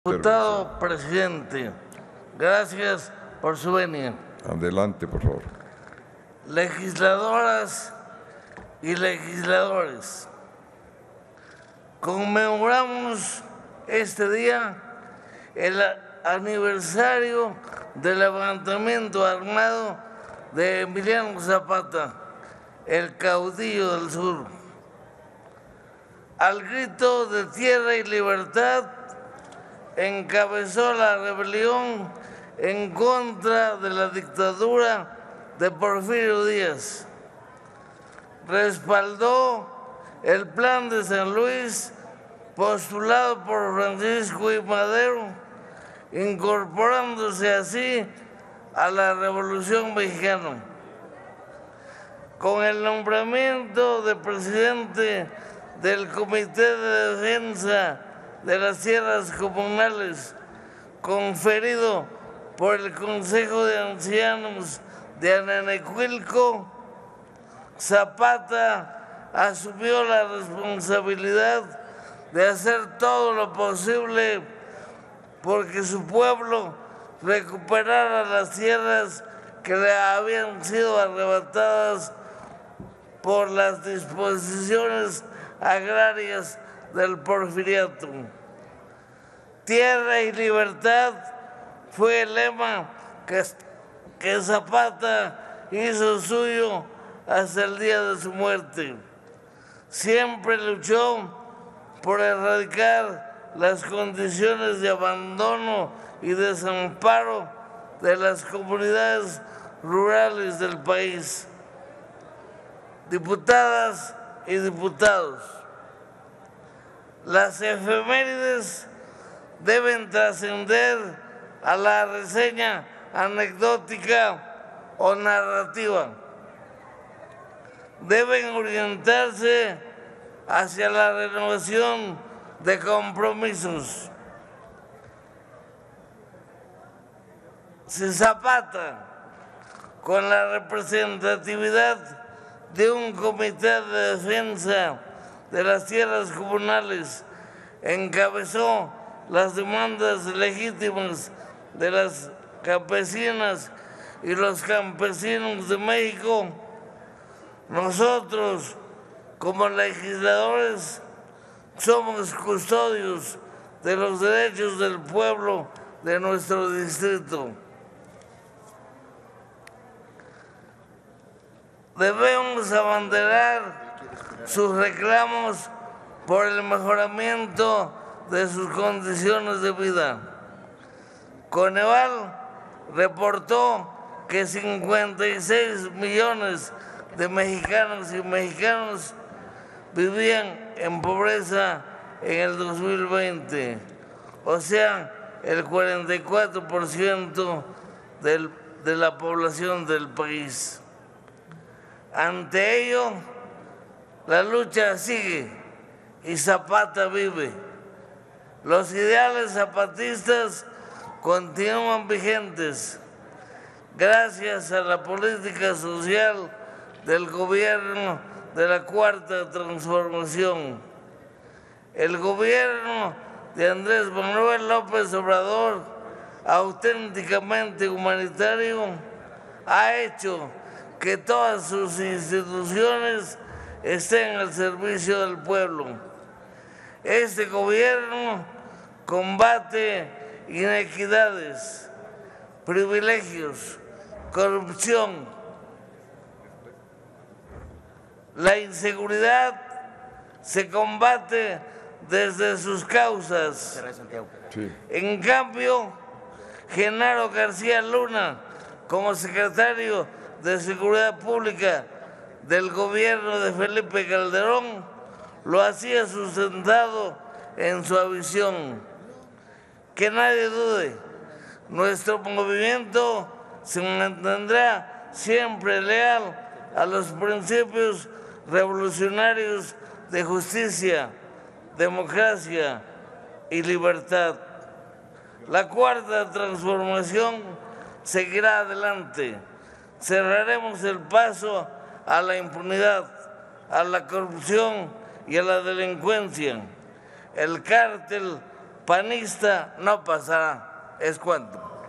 Diputado presidente, gracias por su venia. Adelante, por favor. Legisladoras y legisladores, conmemoramos este día el aniversario del levantamiento armado de Emiliano Zapata, el caudillo del sur. Al grito de tierra y libertad, encabezó la rebelión en contra de la dictadura de Porfirio Díaz. Respaldó el Plan de San Luis postulado por Francisco I. Madero, incorporándose así a la Revolución Mexicana. Con el nombramiento de presidente del Comité de Defensa de las Tierras Comunales, conferido por el Consejo de Ancianos de Ananecuilco, Zapata asumió la responsabilidad de hacer todo lo posible porque su pueblo recuperara las tierras que le habían sido arrebatadas por las disposiciones agrarias del porfiriato. Tierra y libertad fue el lema que Zapata hizo suyo hasta el día de su muerte. Siempre luchó por erradicar las condiciones de abandono y desamparo de las comunidades rurales del país. Diputadas y diputados, las efemérides deben trascender a la reseña anecdótica o narrativa. Deben orientarse hacia la renovación de compromisos. Si Zapata, con la representatividad de un comité de defensa de las tierras comunales, encabezó las demandas legítimas de las campesinas y los campesinos de México, nosotros, como legisladores, somos custodios de los derechos del pueblo de nuestro distrito. Debemos abanderar sus reclamos por el mejoramiento de sus condiciones de vida. Coneval reportó que 56 millones de mexicanos y mexicanos vivían en pobreza en el 2020, o sea, el 44% de la población del país. Ante ello, la lucha sigue y Zapata vive. Los ideales zapatistas continúan vigentes gracias a la política social del gobierno de la Cuarta Transformación. El gobierno de Andrés Manuel López Obrador, auténticamente humanitario, ha hecho que todas sus instituciones estén al servicio del pueblo. Este gobierno combate inequidades, privilegios, corrupción. La inseguridad se combate desde sus causas. Sí. En cambio, Genaro García Luna, como secretario de Seguridad Pública del gobierno de Felipe Calderón, lo hacía sustentado en su visión. Que nadie dude, nuestro movimiento se mantendrá siempre leal a los principios revolucionarios de justicia, democracia y libertad. La Cuarta Transformación seguirá adelante. Cerraremos el paso a la impunidad, a la corrupción y a la delincuencia. El cártel panista no pasará. Es cuanto.